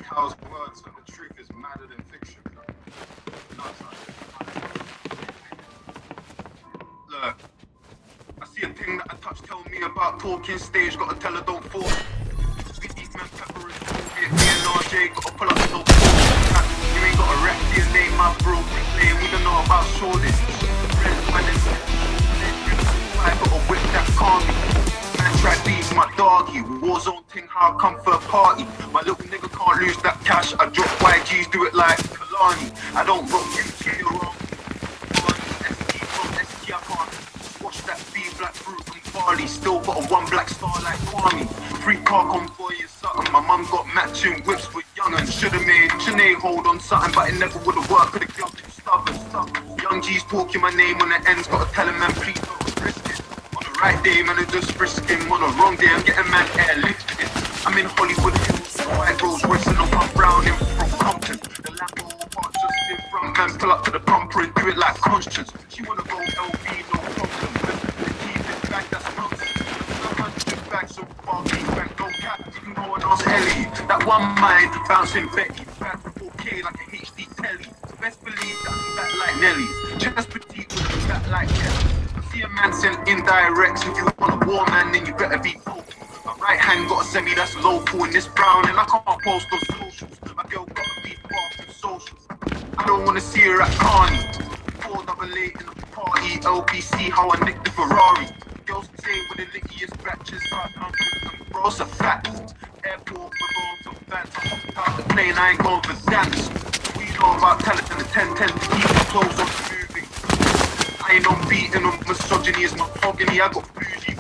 How's words and the truth is madder than fiction. Look, I see a thing that I touch, tell me about talking stage, gotta tell her don't fall. Beat man, pepper and me and RJ, gotta pull up no talk. You ain't got a rep to your name, my bro, playing, we don't know about shoulders. Rent man is I got a whip that calm me. Man try beef my doggy, Warzone ting how I come for a party. My little nigga can't lose that cash, I drop YGs, do it like Kalani. I don't rock UK or wrong. ST from ST, I can't watch that beef black fruit and barley. Still got a one black star like Kwame. Free car convoy is something. My mum got matching whips with young'uns. Should've made Sinead hold on something, but it never would've worked, could've got too stubborn. Young G's talking my name on the ends, gotta tell him man please don't risk it. On the right day man I just frisk him, on the wrong day I'm getting man airlifted. I'm in Hollywood Hills, white Rolls Royce and I'm brown in from Compton. The Lambo park just in front, man pull up to the bumper and do it like Constance. She wanna go LV, no problem. The keep it back, that's nonsense. 100 bags so far, bank, no cap, you can go and ask Ellie. That one mind, bouncing Becky, back for 4K like a HD telly. So best believe that I'm back like Nelly. Just petite with a back like Kelly. I see a man send indirects, if you want a war man then you better be vocal. My right hand got a semi that's local in this brown and I can't post on socials. My girl got a beef bar from socials. I don't wanna see her at Carney. 488 in the party, LBC how I nicked the Ferrari. Girls say with the lickiest batches, and bros are fat. Airport, we're going to fans. I hopped out the plane, I ain't going for dance. We know about talent and the 10-10 to keep the clothes on moving. I ain't on beating on misogyny is my mahogany. I got bougie.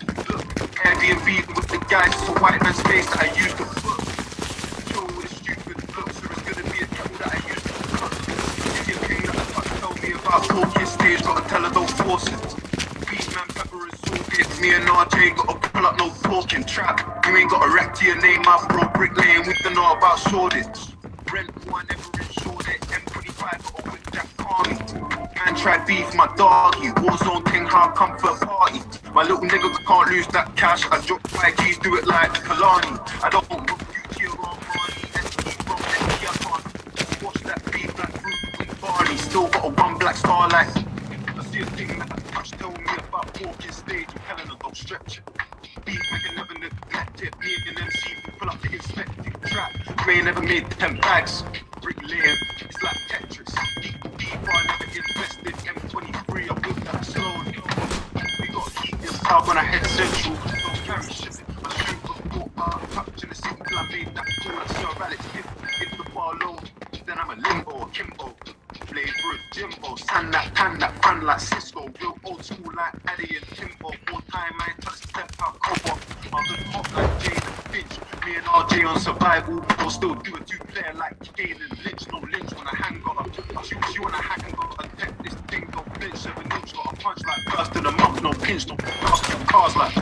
Airbnb with the guys, it's a white man's face that I used to put. Chill with a stupid look, so it's gonna be a trouble that I used to put. If you think that I touch, tell me about talking stage, gotta tell her those forces. Beef man, pepper and salt, it's me and RJ, gotta pull up no talking trap. You ain't got a rap to your name, my bro, Brick Lane, we don't know about shortage. Rent, I never insured it, M25, gotta whip that Carney. Man try beef my doggy, Warzone ting how I come for a party. My little nigga can't lose that cash, I drop YGs, do it like Kalani. I don't rock UK or Armani, ST from ST, I can't watch that beef black fruit and barley. Still got a one black star like I see a thing that I touch, tell me about walking stage, I'm telling her don't stretch it. Beef nigga never neglect it, me and MC we pull up the inspecting trap. We ain't never made 10 bags, Brick Lane, it's like Tetris. Deep, I never invested, M23, I built that slowly. We gotta keep this out when I head central, don't carry shit. My street was bought, touch in the city till I made that call. I see our Alex if the bar low, then I'm a limbo, Kimbo. Play for a Jimbo, sand that, tan that, fan like Cisco. Real old school like Addy and Timbo. More time I ain't touched step out Cobo. I'm good hot like Jade and Finch. Me and RJ on survival, we'll still do a two-player like Jade and Lynch. No Lynch when I hang got her. She wanna hack and got a tech. This thing don't flinch, 7 inch got a punch like first of the month. No pinch, no cost your cars like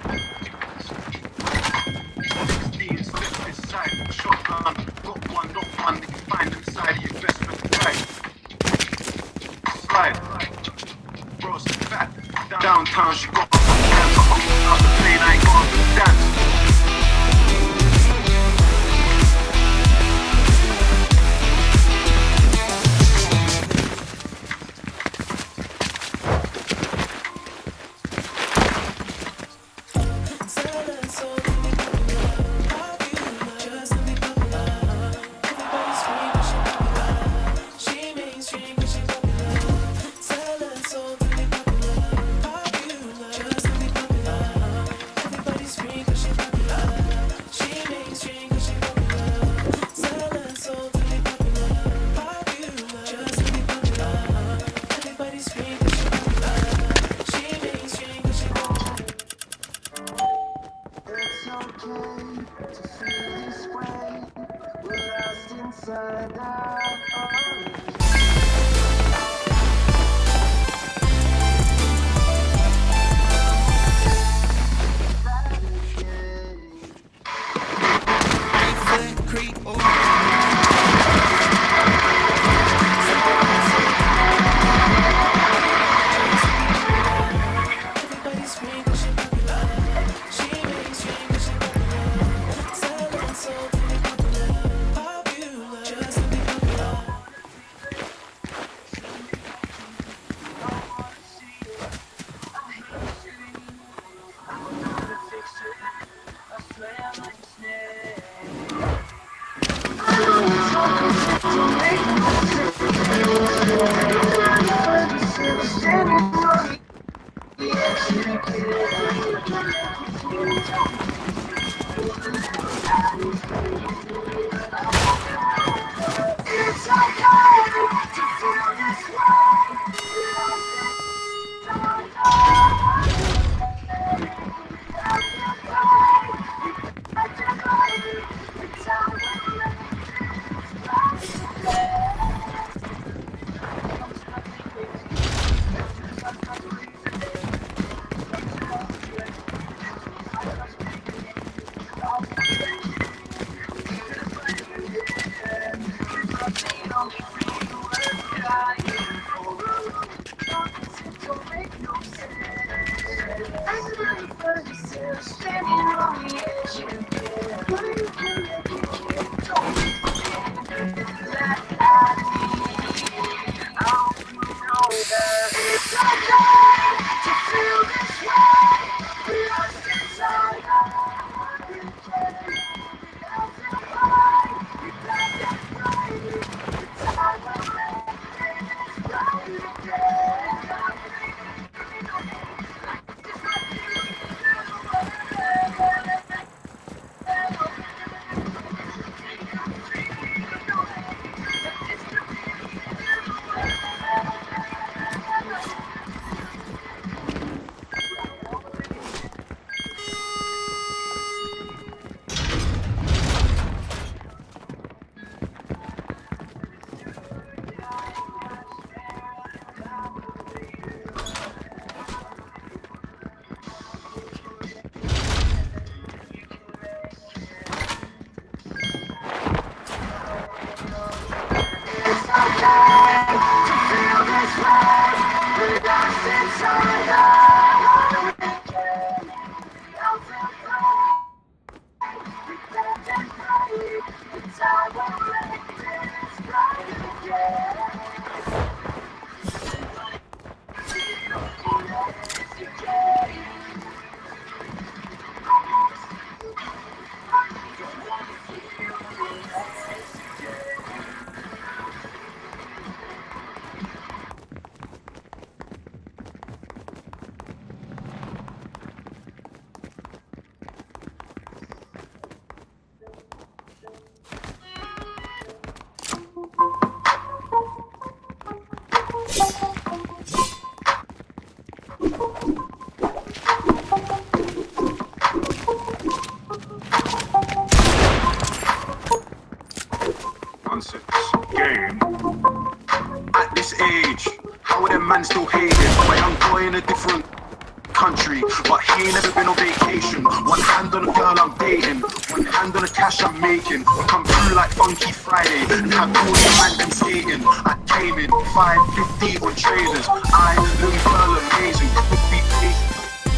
16 steps this side, shotgun. Got one, not one that you find inside of your investment bag. Bros fat, downtown she got out the plane, I ain't going to dance. Nonsense. Game. At this age, how would a man still hate it? My young boy in a different country, but he ain't never been on vacation. One hand on the girl I'm dating, one hand on the cash I'm making. Come through like Funky Friday, and have all the man them skating. I came in 550 on trailers. I look girl amazing, could be patient.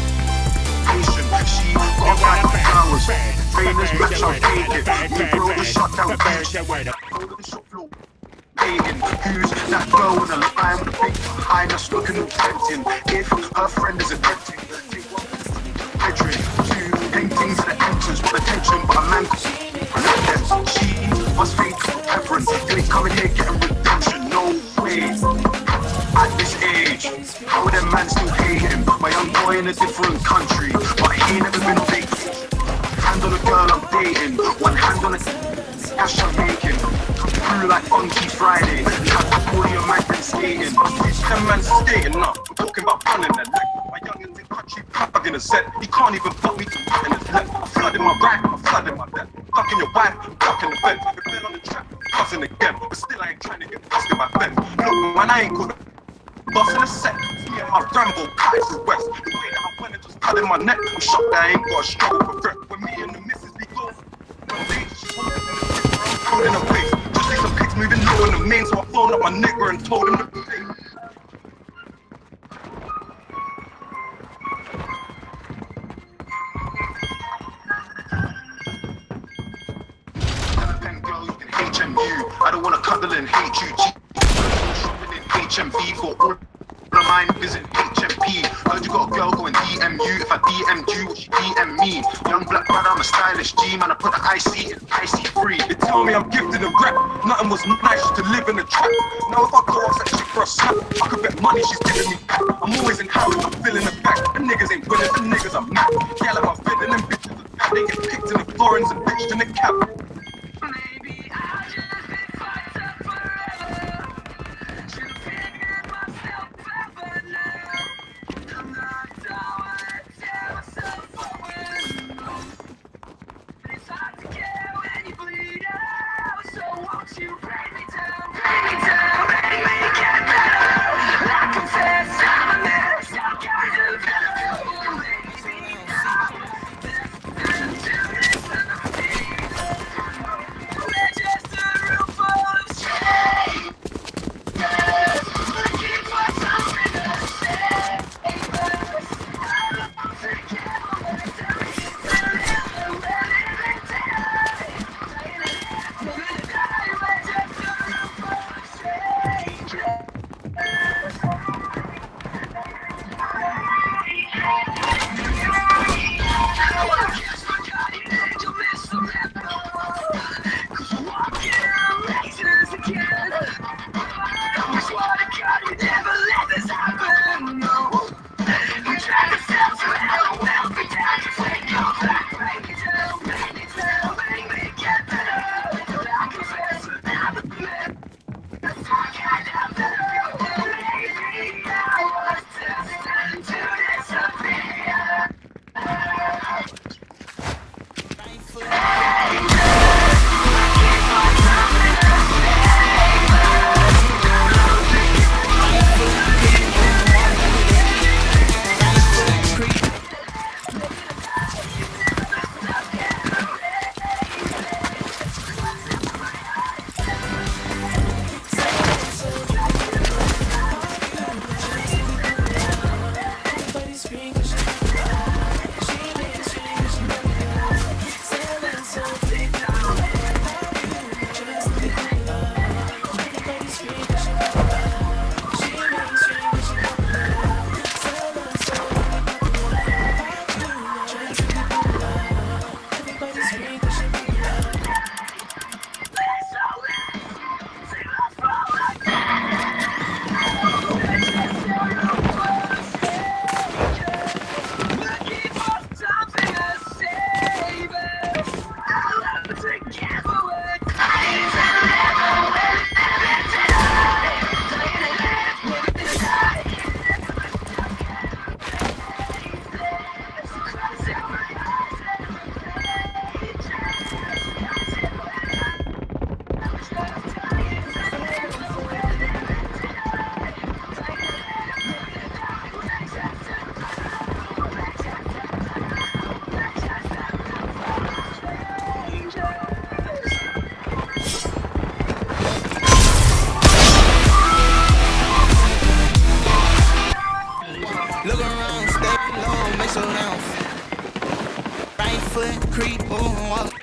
She got back for hours. Trainers match I'm taking. Me bro the shut down beach. Over the shop floor. Hating. Who's that girl on the line with a big highness looking all tempting? If her friend is attempting, take one bedroom, two paintings at the entrance with attention, but a man could she was fake reverence. Didn't come in here getting redemption, no way. At this age, how would a man still hate him? My young boy in a different country, but he ain't never been on vacation. Hand on a girl I'm dating, one hand on a cash I'm making. Through like Funky Friday, have all your man been skating. Them man skating up, I'm talking about running their leg. My youngins in country plug in a set, he can't even put me in his left. I'm flooding my right, I'm flooding my left. Ducking your wife, I'm ducking the bed. We've been on the track, buzzing again, but still I ain't trying to get busted by Ben. Look, man, I ain't called boss in a set. Me and my Rambo, Kai's the West. The way that I went and just cut in my neck, I'm shocked that I ain't got a struggle for breath. When me and the missus, we go on stage, she's holding her face. Just see some pics moving low in the main, so I phoned up my nigga and told him to play. HMU, I don't wanna cuddle and hate you. Shopping in HMV for all of mine visit HMP. Heard you got a girl going DM you. If I DM'd you, would she DM me? Young black brother, I'm a stylish G, man. I put the IC in IC3. They tell me I'm gifted in rap. Nothing was nice to live in a trap. Now if I go ask that chick for a snap, I could bet money she's giving me back. I'm always in Harrods, I'm filling the back. The niggas ain't winning, the niggas are mad. Yeah, like I'm feeling them bitches are bad. They get picked in the foreigns and bitched in the cab. Maybe I'll just be fucked up forever. Should've figured myself out by now. I'm not down to tear myself forward. But it's hard to care when you bleed out. So won't you break me down, break me down, make me get better. I confess I'm a mess, all kinds of better. Make me now. Listen to this and we're just a room full of strangers, looking for something to save us. I don't think I'll let the reason live we're living today. We're just a room full of strangers. Well, I guess my guardian angel missed the memo. 'Cause we're walking around lasers again. I swear to God we never let this happen, no. We tried to sell to hell, well, we down to take your back. Break me down, make me get better. But I confess I'm a man. That's all kind of better. Maybe I was destined to disappear. Look around, stay low, make some rounds. Right foot, creep, boom, walk.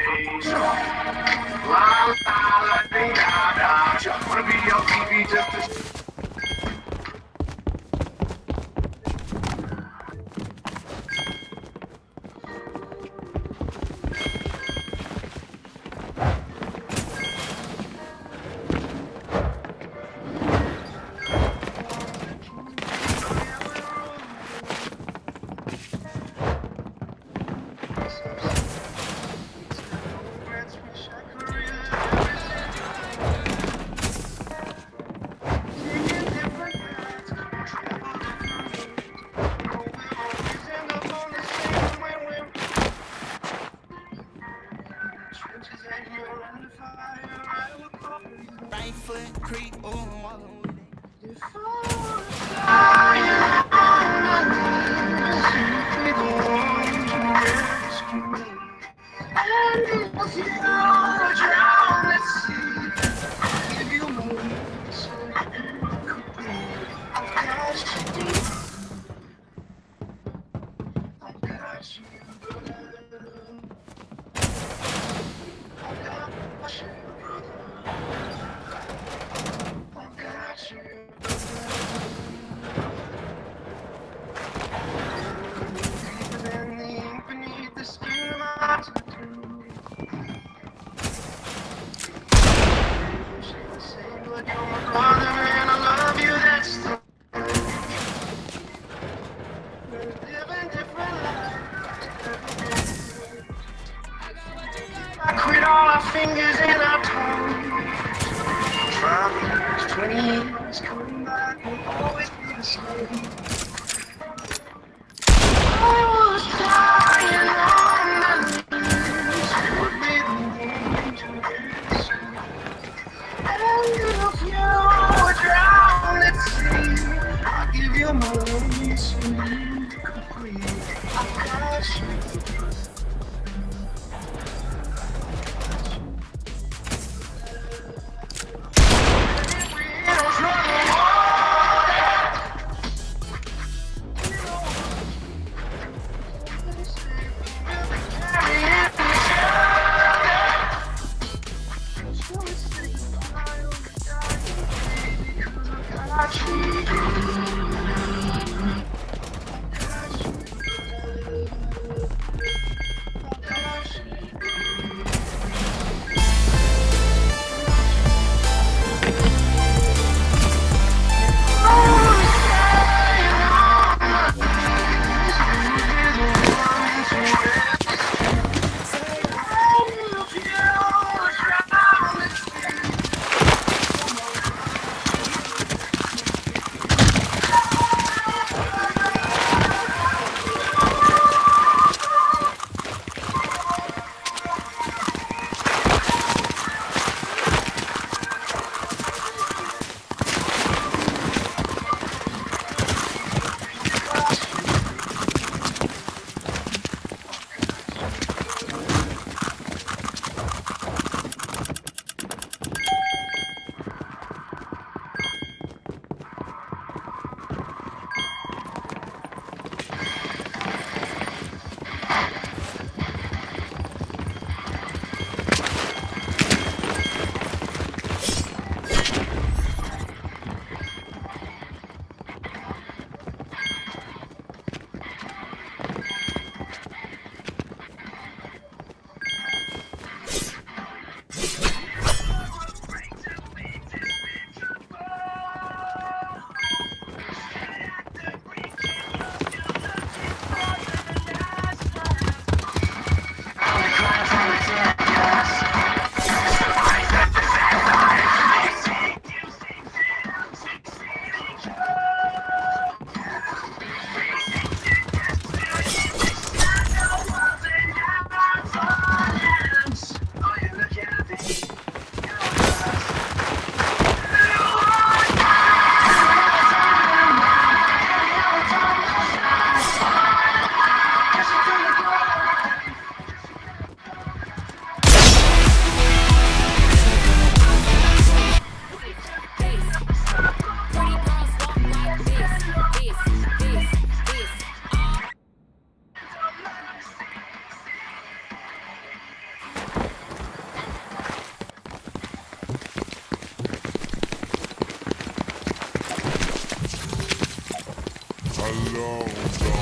Wanna be your TV just to Right foot creep, ooh, I'm walking with it. I quit all our fingers and our toes. 5 years, 20 years, coming back will always be the same. I was dying on my knees, would be the angels. And if you were drowned at sea, I'll give you my wings so you could breathe. I got you. alone,